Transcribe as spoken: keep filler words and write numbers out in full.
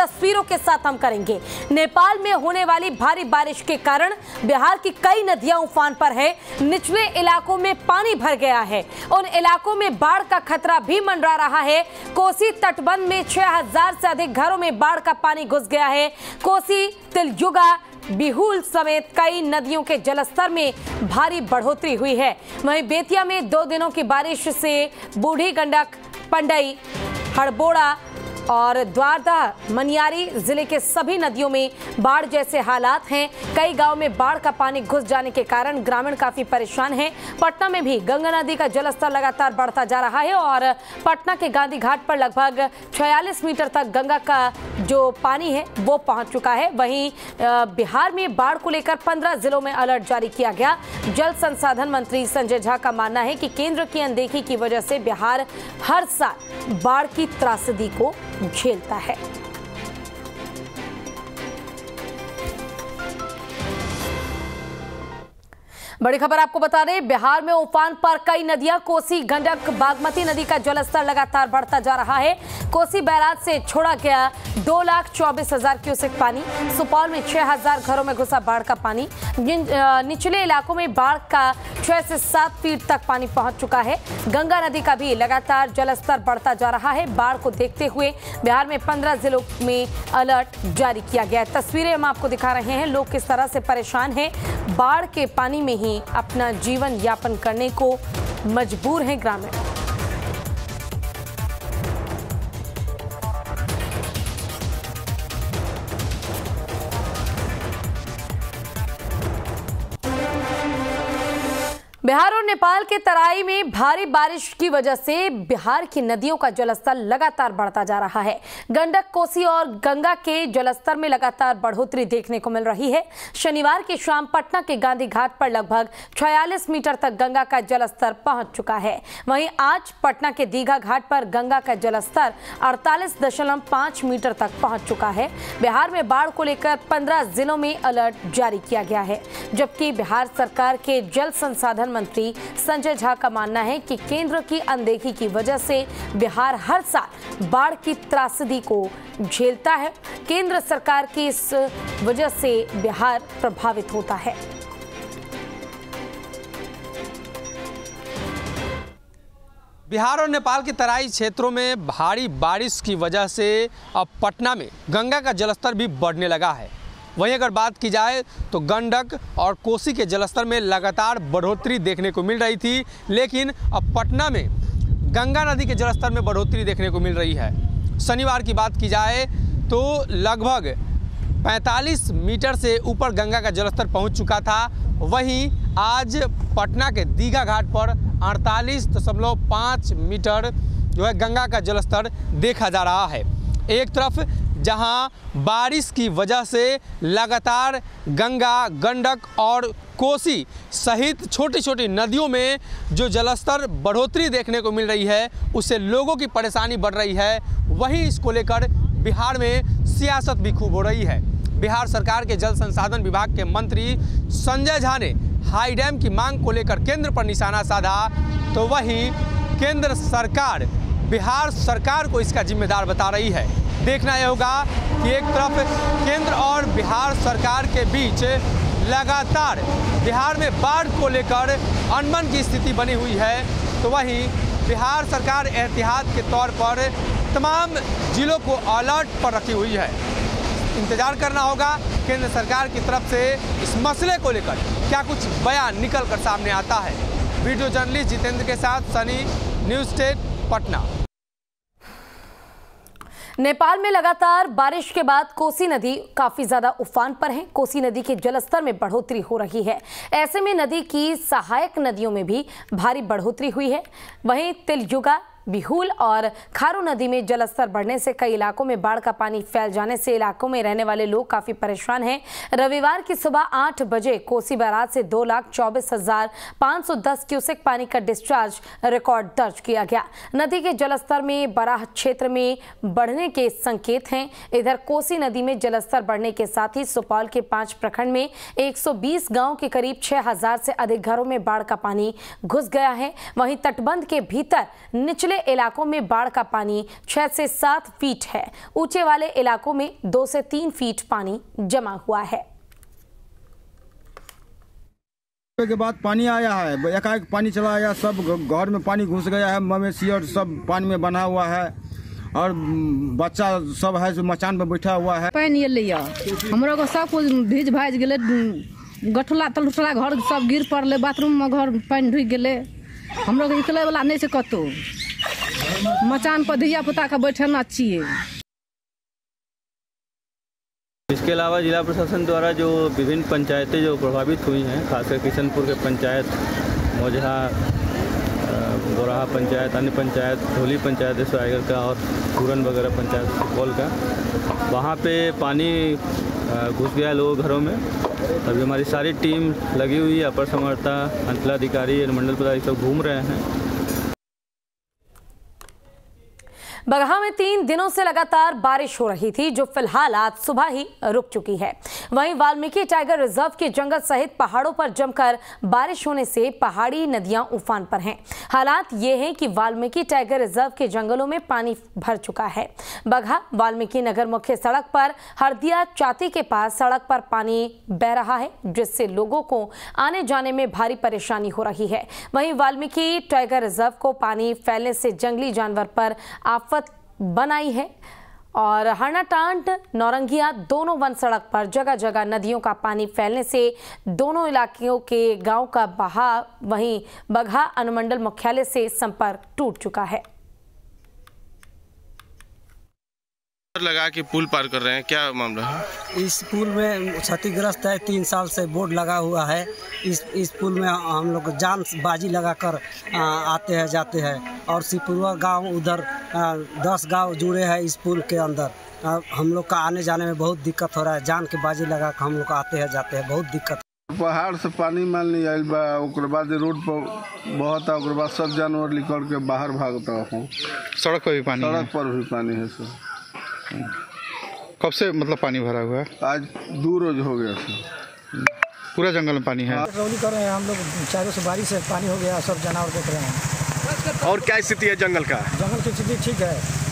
तस्वीरों के साथ हम करेंगे। नेपाल में होने वाली भारी बारिश के कारण बिहार की कई नदियां उफान पर है। निचले इलाकों में पानी भर गया है। उन इलाकों में बाढ़ का खतरा भी मंडरा रहा है। कोसी तटबंध में छह हजार से अधिक घरों में बाढ़ का पानी घुस गया है। कोसी, तिलयुगा, बिहुल समेत कई नदियों के जलस्तर में भारी बढ़ोतरी हुई है। वहीं बेतिया में दो दिनों की बारिश से बूढ़ी गंडक, पंडई, हड़बोड़ा और द्वारदा, मनियारी जिले के सभी नदियों में बाढ़ जैसे हालात हैं। कई गांव में बाढ़ का पानी घुस जाने के कारण ग्रामीण काफी परेशान हैं। पटना में भी गंगा नदी का जलस्तर लगातार बढ़ता जा रहा है और पटना के गांधी घाट पर लगभग छियालीस मीटर तक गंगा का जो पानी है वो पहुंच चुका है। वहीं बिहार में बाढ़ को लेकर पंद्रह जिलों में अलर्ट जारी किया गया। जल संसाधन मंत्री संजय झा का मानना है कि केंद्र की अनदेखी की वजह से बिहार हर साल बाढ़ की त्रासदी को झेलता है। बड़ी खबर आपको बता दें, बिहार में उफान पर कई नदियां। कोसी, गंडक, बागमती नदी का जलस्तर लगातार बढ़ता जा रहा है। कोसी बैराज से छोड़ा गया दो लाख चौबीस हजार क्यूसेक पानी। सुपौल में छह हजार घरों में घुसा बाढ़ का पानी। निचले इलाकों में बाढ़ का छह से सात फीट तक पानी पहुंच चुका है। गंगा नदी का भी लगातार जलस्तर बढ़ता जा रहा है। बाढ़ को देखते हुए बिहार में पंद्रह जिलों में अलर्ट जारी किया गया है। तस्वीरें हम आपको दिखा रहे हैं, लोग किस तरह से परेशान हैं। बाढ़ के पानी में ही अपना जीवन यापन करने को मजबूर हैं ग्रामीण। बिहार और नेपाल के तराई में भारी बारिश की वजह से बिहार की नदियों का जलस्तर लगातार बढ़ता जा रहा है। गंडक, कोसी और गंगा के जलस्तर में लगातार बढ़ोतरी देखने को मिल रही है। शनिवार की शाम पटना के गांधी घाट पर लगभग छियालीस मीटर तक गंगा का जलस्तर पहुंच चुका है। वहीं आज पटना के दीघा घाट पर गंगा का जलस्तर अड़तालीस दशमलव पाँच मीटर तक पहुंच चुका है। बिहार में बाढ़ को लेकर पंद्रह जिलों में अलर्ट जारी किया गया है, जबकि बिहार सरकार के जल संसाधन मंत्री संजय झा का मानना है कि केंद्र की अनदेखी की वजह से बिहार हर साल बाढ़ की त्रासदी को झेलता है। केंद्र सरकार की इस वजह से बिहार प्रभावित होता है। बिहार और नेपाल के तराई क्षेत्रों में भारी बारिश की वजह से अब पटना में गंगा का जलस्तर भी बढ़ने लगा है। वहीं अगर बात की जाए तो गंडक और कोसी के जलस्तर में लगातार बढ़ोतरी देखने को मिल रही थी, लेकिन अब पटना में गंगा नदी के जलस्तर में बढ़ोतरी देखने को मिल रही है। शनिवार की बात की जाए तो लगभग पैंतालीस मीटर से ऊपर गंगा का जलस्तर पहुंच चुका था। वहीं आज पटना के दीघा घाट पर अड़तालीस दशमलव पाँच मीटर जो है गंगा का जलस्तर देखा जा रहा है। एक तरफ जहां बारिश की वजह से लगातार गंगा, गंडक और कोसी सहित छोटी छोटी नदियों में जो जलस्तर बढ़ोतरी देखने को मिल रही है, उससे लोगों की परेशानी बढ़ रही है। वहीं इसको लेकर बिहार में सियासत भी खूब हो रही है। बिहार सरकार के जल संसाधन विभाग के मंत्री संजय झा ने हाई डैम की मांग को लेकर केंद्र पर निशाना साधा, तो वहीं केंद्र सरकार बिहार सरकार को इसका जिम्मेदार बता रही है। देखना यह होगा कि एक तरफ केंद्र और बिहार सरकार के बीच लगातार बिहार में बाढ़ को लेकर अनबन की स्थिति बनी हुई है, तो वहीं बिहार सरकार एहतियात के तौर पर तमाम जिलों को अलर्ट पर रखी हुई है। इंतजार करना होगा केंद्र सरकार की तरफ से इस मसले को लेकर क्या कुछ बयान निकल कर सामने आता है। वीडियो जर्नलिस्ट जितेंद्र के साथ Sunny, news state, Patna. Nepal में लगातार बारिश के बाद कोसी नदी काफी ज्यादा उफान पर है। कोसी नदी के जलस्तर में बढ़ोतरी हो रही है। ऐसे में नदी की सहायक नदियों में भी भारी बढ़ोतरी हुई है। वहीं तिलयुगा, बिहुल और खारू नदी में जलस्तर बढ़ने से कई इलाकों में बाढ़ का पानी फैल जाने से इलाकों में रहने वाले लोग काफी परेशान हैं। रविवार की सुबह आठ बजे कोसी बैराज से दो लाख चौबीस हजार पाँच सौ दस क्यूसेक पानी का डिस्चार्ज रिकॉर्ड दर्ज किया गया। नदी के जलस्तर में बराह क्षेत्र में बढ़ने के संकेत हैं। इधर कोसी नदी में जलस्तर बढ़ने के साथ ही सुपौल के पांच प्रखंड में एक सौ बीस गाँव के करीब छह हजार से अधिक घरों में बाढ़ का पानी घुस गया है। वहीं तटबंध के भीतर निचले निचले इलाकों में बाढ़ का पानी छह से सात फीट है। ऊंचे वाले इलाकों में दो से तीन फीट पानी जमा हुआ है। के बाद पानी आया है, एकाएक पानी चला आया, सब घर में पानी घुस गया है, मवेशी और सब पानी में बना हुआ है और बच्चा सब है जो मचान में बैठा हुआ है। पानी एलिया हमरो को सब कुछ भीज भाज गेले, गठुला तलुटला घर सब गिर पड़ले, बाथरूम में घर पानी ढुक गेले, हमरो को निकले वाला नहीं से कतो, मचान पर धिया पुता के बैठना चाहिए। इसके अलावा जिला प्रशासन द्वारा जो विभिन्न पंचायतें जो प्रभावित हुई हैं, खासकर किशनपुर के पंचायत, मोजहा, बोराहा पंचायत, अन्य पंचायत, ढोली पंचायत सरायगढ़ का और पूरन वगैरह पंचायत सुपौल का, वहाँ पे पानी घुस गया लोगों के घरों में। अभी हमारी सारी टीम लगी हुई है, अपर समर्था, अंचलाधिकारी, मंडल पदाधिकारी सब घूम रहे हैं। बगहा में तीन दिनों से लगातार बारिश हो रही थी, जो फिलहाल आज सुबह ही रुक चुकी है। वहीं वाल्मीकि टाइगर रिजर्व के जंगल सहित पहाड़ों पर जमकर बारिश होने से पहाड़ी नदियां उफान पर हैं। हालात ये हैं कि वाल्मीकि टाइगर रिजर्व के जंगलों में पानी भर चुका है। बगहा वाल्मीकि नगर मुख्य सड़क पर हरदिया चाती के पास सड़क पर पानी बह रहा है, जिससे लोगों को आने जाने में भारी परेशानी हो रही है। वहीं वाल्मीकि टाइगर रिजर्व को पानी फैलने से जंगली जानवर पर आफत बनाई है और हरनाटांड नौरंगिया दोनों वन सड़क पर जगह जगह नदियों का पानी फैलने से दोनों इलाकों के गांव का बहाव, वहीं बगहा अनुमंडल मुख्यालय से संपर्क टूट चुका है। लगा के पुल पार कर रहे हैं, क्या मामला है? इस पुल में क्षतिग्रस्त है, तीन साल से बोर्ड लगा हुआ है। इस इस पुल में हम लोग जान बाजी लगाकर आते हैं जाते हैं और सिपुरवा गांव उधर दस गांव जुड़े हैं इस पुल के अंदर। हम लोग का आने जाने में बहुत दिक्कत हो रहा है, जान के बाजी लगा कर हम लोग आते हैं जाते हैं, बहुत दिक्कत। पहाड़ से पानी मान नहीं आयल बा, ओकर बाद रोड पर बहता, ओकर बाद सब जानवर निकल के बाहर भागता हो। सड़क पर भी पानी सड़क पर भी पानी है सर। कब से मतलब पानी भरा हुआ है? आज दो रोज हो गया सर। पूरा जंगल में पानी है। पेट्रोलिंग कर रहे हैं हम लोग, चारों से बारिश से पानी हो गया, सब जानवर देख रहे हैं। और क्या स्थिति है जंगल का? जंगल की स्थिति ठीक है।